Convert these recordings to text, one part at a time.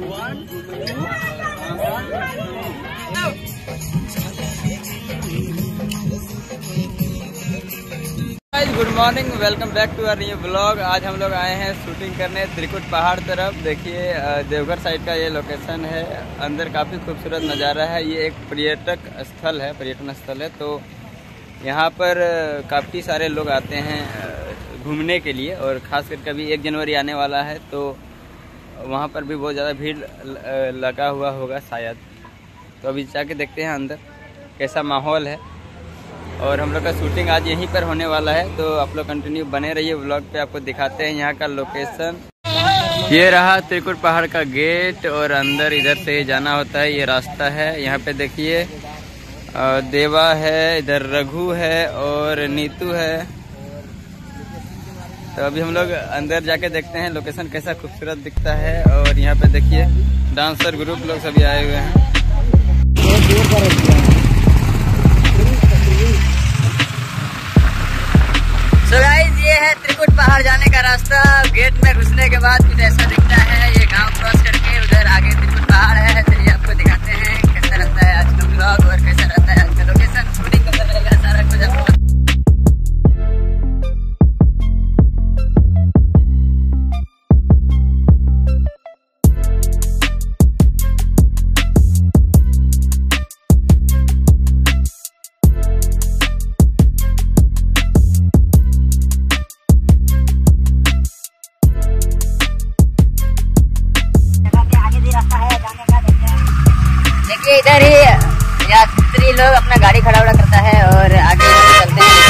Good morning, welcome back to our new blog. आज हम लोग आए हैं शूटिंग करने त्रिकुट पहाड़ तरफ। देखिए देवघर साइड का ये लोकेशन है। अंदर काफ़ी खूबसूरत नज़ारा है। ये एक पर्यटन स्थल है। तो यहाँ पर काफ़ी सारे लोग आते हैं घूमने के लिए, और ख़ास करके अभी 1 जनवरी आने वाला है, तो वहाँ पर भी बहुत ज़्यादा भीड़ लगा हुआ होगा शायद। तो अभी जाके देखते हैं अंदर कैसा माहौल है। और हम लोग का शूटिंग आज यहीं पर होने वाला है, तो आप लोग कंटिन्यू बने रहिए ब्लॉग पे। आपको दिखाते हैं यहाँ का लोकेशन। ये रहा त्रिकुट पहाड़ का गेट, और अंदर इधर से जाना होता है। ये रास्ता है। यहाँ पे देखिए देवा है, इधर रघु है और नीतू है। तो अभी हम लोग अंदर जाके देखते हैं लोकेशन कैसा खूबसूरत दिखता है। और यहाँ पे देखिए डांसर ग्रुप लोग सभी आए हुए हैं। तो गाइस ये है त्रिकुट पहाड़ जाने का रास्ता। गेट में घुसने के बाद कुछ ऐसा दिखता है। ये गांव क्रॉस करके उधर आगे त्रिकुट पहाड़ है। तो ये आपको दिखाते हैं कैसा रहता है आज का ब्लॉग और कैसा रहता है आज का लोकेशन। शूटिंग कैसा रहेगा सारा कुछ आपको। इधर ही यात्री लोग अपना गाड़ी खड़ा करता है और आगे चलते हैं।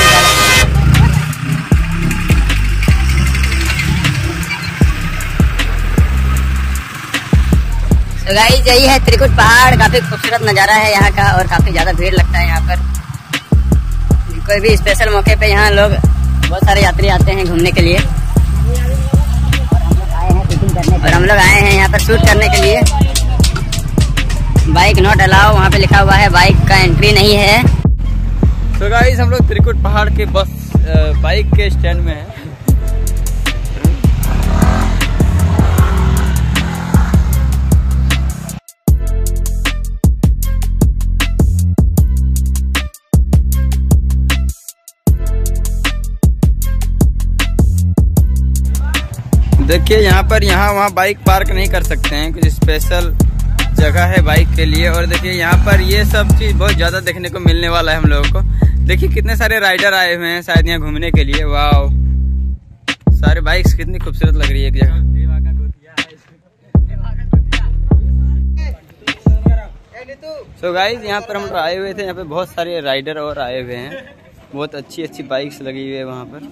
तो गाइस यही है त्रिकुट पहाड़। काफी खूबसूरत नज़ारा है यहाँ का, और काफी ज्यादा भीड़ लगता है यहाँ पर। कोई भी स्पेशल मौके पे यहाँ लोग बहुत सारे यात्री आते हैं घूमने के लिए, और हम लोग आए हैं यहाँ पर शूट करने के लिए। बाइक नॉट अलाउ वहाँ पे लिखा हुआ है, बाइक का एंट्री नहीं है। तो गाइस हम लोग त्रिकुट पहाड़ के बाइक के स्टैंड में हैं। देखिए यहाँ वहाँ बाइक पार्क नहीं कर सकते हैं, कुछ स्पेशल जगह है बाइक के लिए। और देखिए यहाँ पर ये सब चीज़ बहुत ज़्यादा देखने को मिलने वाला है हम लोगों को। देखिए कितने सारे राइडर आए हुए हैं शायद यहाँ घूमने के लिए। वाह, सारे बाइक्स कितनी खूबसूरत लग रही है एक जगह। तो गाइस यहाँ पर हम लोग आए हुए थे। यहाँ पे बहुत सारे राइडर और आए हुए हैं। बहुत अच्छी अच्छी बाइक्स लगी हुई है वहाँ पर।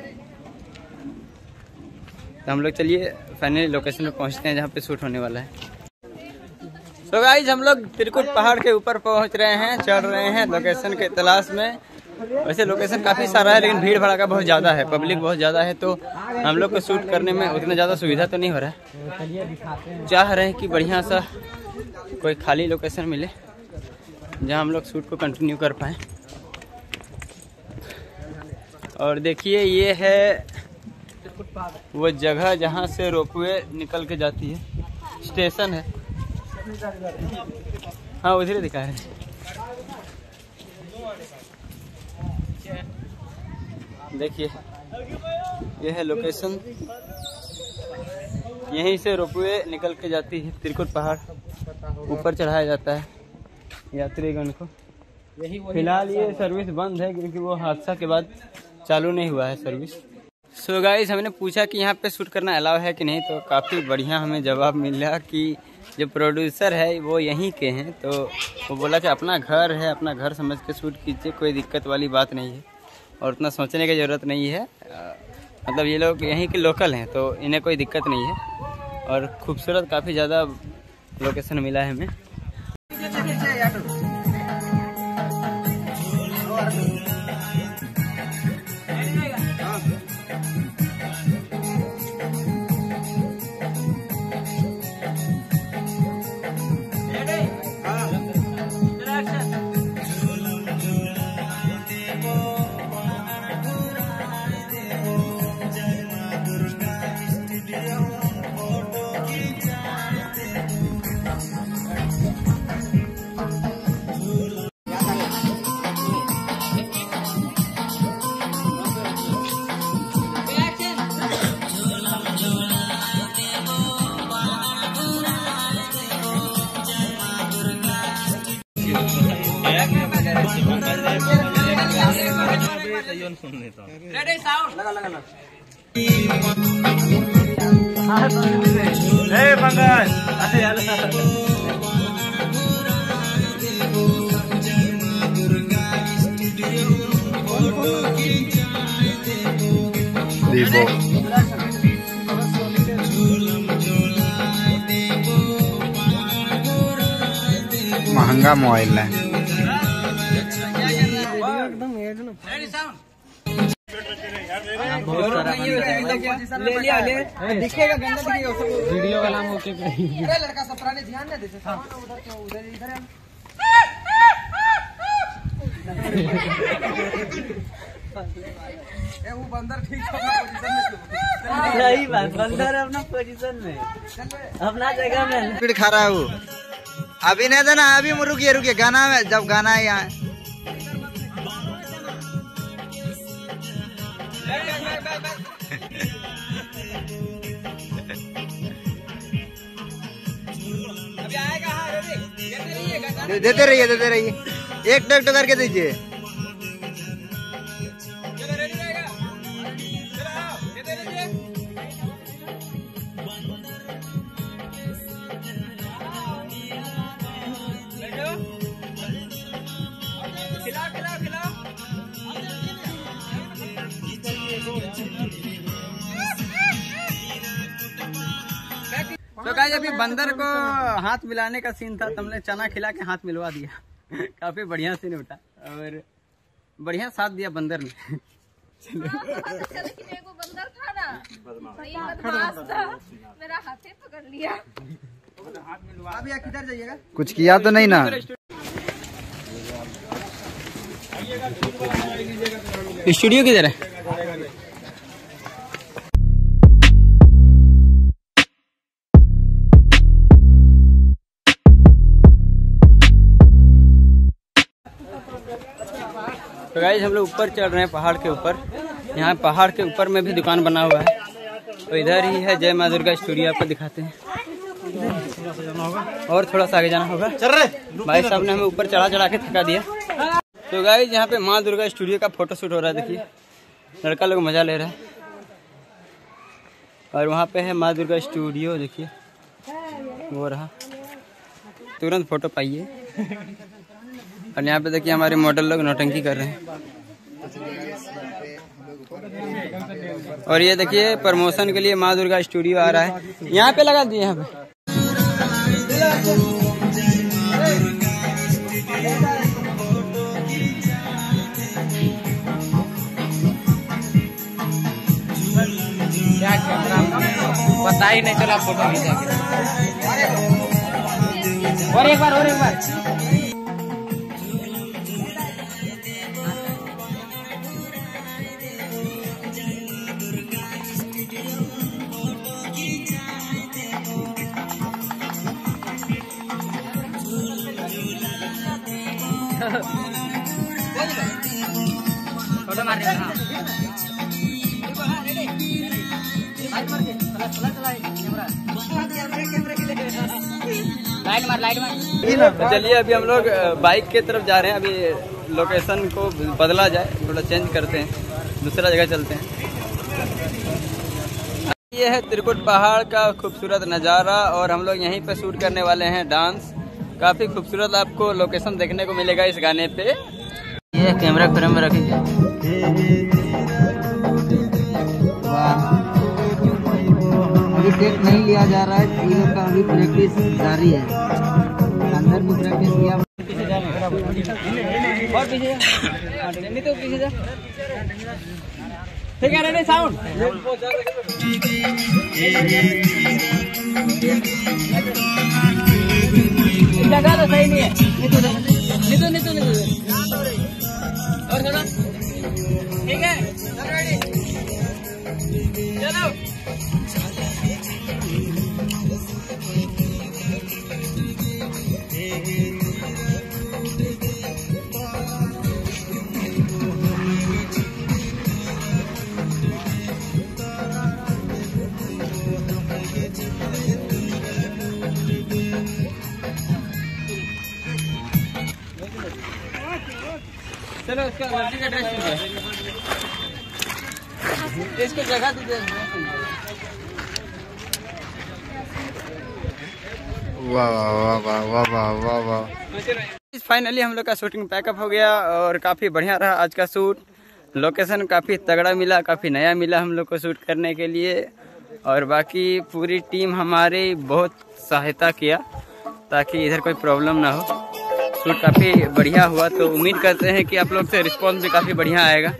तो हम लोग चलिए फाइनली लोकेशन पे पहुँचते हैं जहाँ पे शूट होने वाला है। तो गाइस हम लोग त्रिकुट पहाड़ के ऊपर पहुंच रहे हैं, चढ़ रहे हैं लोकेशन के तलाश में। वैसे लोकेशन काफ़ी सारा है, लेकिन भीड़ भड़का बहुत ज़्यादा है, पब्लिक बहुत ज़्यादा है, तो हम लोग को शूट करने में उतना ज़्यादा सुविधा तो नहीं हो रहा है। चाह रहे हैं कि बढ़िया सा कोई खाली लोकेशन मिले जहां हम लोग शूट को कंटिन्यू कर पाएँ। और देखिए ये है वो जगह जहाँ से रोपवे निकल के जाती है, स्टेशन है। हाँ उधर ही दिखा रहे हैं। देखिए यह है लोकेशन। यहीं से रोपवे निकल के जाती है त्रिकुट पहाड़, ऊपर चढ़ाया जाता है यात्रीगण को। फिलहाल ये सर्विस बंद है क्योंकि वो हादसा के बाद चालू नहीं हुआ है सर्विस। सो गाइस हमने पूछा कि यहाँ पे शूट करना अलाउ है कि नहीं, तो काफ़ी बढ़िया हमें जवाब मिला कि जो प्रोड्यूसर है वो यहीं के हैं। तो वो बोला कि अपना घर है, अपना घर समझ के शूट कीजिए, कोई दिक्कत वाली बात नहीं है और उतना सोचने की ज़रूरत नहीं है। मतलब ये लोग यहीं के लोकल हैं तो इन्हें कोई दिक्कत नहीं है। और खूबसूरत काफ़ी ज़्यादा लोकेशन मिला है हमें। रेडी साउंड लगा ए पंकज दीपो महंगा मोबाइल है। ले लिया ले दिखेगा गंदा दिखेगा वीडियो का नाम ओके लड़का सब पुराने ध्यान नहीं देते उधर इधर वो बंदर ठीक अपना पोजीशन में सही बात बंदर अपना पोजीशन में अपना जगह में स्पीड खा रहा है वो। अभी नहीं था ना, अभी रुकिए गाना में जब गाना है यहाँ देते रहिए एक टक करके दीजिए। तो गाइस अभी बंदर को हाथ मिलाने का सीन था, तुमने चना खिला के हाथ मिलवा दिया। काफी बढ़िया सीन उठा और बढ़िया साथ दिया बंदर ने। बंदर था ना, बदमाश था, मेरा हाथ ही पकड़ लिया। अभी किधर जाइएगा? कुछ किया तो नहीं ना? स्टूडियो किधर है? तो गाइस हम लोग ऊपर चढ़ रहे हैं पहाड़ के ऊपर। यहाँ पहाड़ के ऊपर में भी दुकान बना हुआ है। तो इधर ही है जय माँ दुर्गा स्टूडियो, आपको दिखाते हैं। और थोड़ा सा आगे जाना होगा। चल रहे भाई साहब ने हमें ऊपर चढ़ा के थका दिया। तो गाइस यहाँ पे माँ दुर्गा स्टूडियो का फोटो शूट हो रहा है। देखिए लड़का लोग मजा ले रहा है। और वहाँ पे है माँ दुर्गा स्टूडियो, देखिए वो रहा। तुरंत फोटो पाइए। और यहाँ पे देखिए हमारे मॉडल लोग नौटंकी कर रहे हैं। और ये देखिए प्रमोशन के लिए माँ दुर्गा स्टूडियो आ रहा है। यहाँ पे लगा दिए यहाँ पे। पता ही नहीं चला फोटो खींचा। और एक बार फोटो मार रहे हैं। लाइट मार। तो चलिए अभी हम लोग बाइक के तरफ जा रहे हैं। अभी लोकेशन को बदला जाए, थोड़ा चेंज करते हैं, दूसरा जगह चलते हैं। ये है त्रिकुट पहाड़ का खूबसूरत नज़ारा और हम लोग यहीं पे शूट करने वाले हैं डांस। काफ़ी खूबसूरत आपको लोकेशन देखने को मिलेगा इस गाने पे। ये कैमरा फ्रेम में रखेंगे। अभी टेक नहीं लिया जा रहा है, तीनों का अभी प्रैक्टिस जारी है। अंदर भी प्रैक्टिस किया। पीछे जाने और पीछे नहीं तो पीछे जा। ठीक है रेडी साउंड। जगह तो सही नहीं है। नहीं और थोड़ा ठीक है रेडी चलो। चलो उसका लड़की का ड्रेस इसको जगह दीजिए। वाह वाह वाह वाह वाह वाह वाह। फाइनली हम लोग का शूटिंग पैकअप हो गया और काफ़ी बढ़िया रहा आज का शूट। लोकेशन काफ़ी तगड़ा मिला, काफ़ी नया मिला हम लोग को शूट करने के लिए। और बाकी पूरी टीम हमारी बहुत सहायता किया ताकि इधर कोई प्रॉब्लम ना हो। शूट काफ़ी बढ़िया हुआ, तो उम्मीद करते हैं कि आप लोग से रिस्पॉन्स भी काफ़ी बढ़िया आएगा।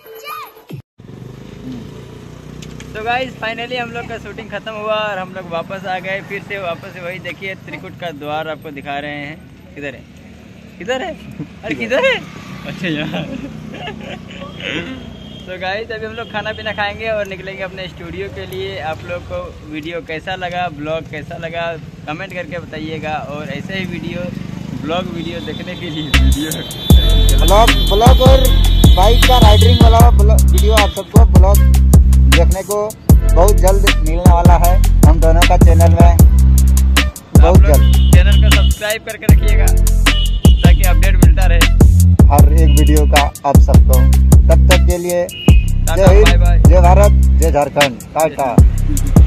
तो गाइस फाइनली हम लोग का शूटिंग ख़त्म हुआ और हम लोग वापस आ गए। फिर से वापस से वही देखिए त्रिकुट का द्वार आपको दिखा रहे हैं। किधर है, किधर है, अरे किधर है, अच्छा यार। तो गाइस अभी हम लोग खाना पीना खाएंगे और निकलेंगे अपने स्टूडियो के लिए। आप लोग को वीडियो कैसा लगा, ब्लॉग कैसा लगा, कमेंट करके बताइएगा। और ऐसे ही ब्लॉग वीडियो देखने के लिए ब्लॉग और बाइक का राइडिंग वाला वीडियो आप सबको ब्लॉग देखने को बहुत जल्द मिलने वाला है हम दोनों का चैनल में। बहुत जल्द चैनल को सब्सक्राइब करके रखिएगा ताकि अपडेट मिलता रहे हर एक वीडियो का आप सबको। तब तक के लिए जय हिंद, जय भारत, जय झारखंड, टाटा।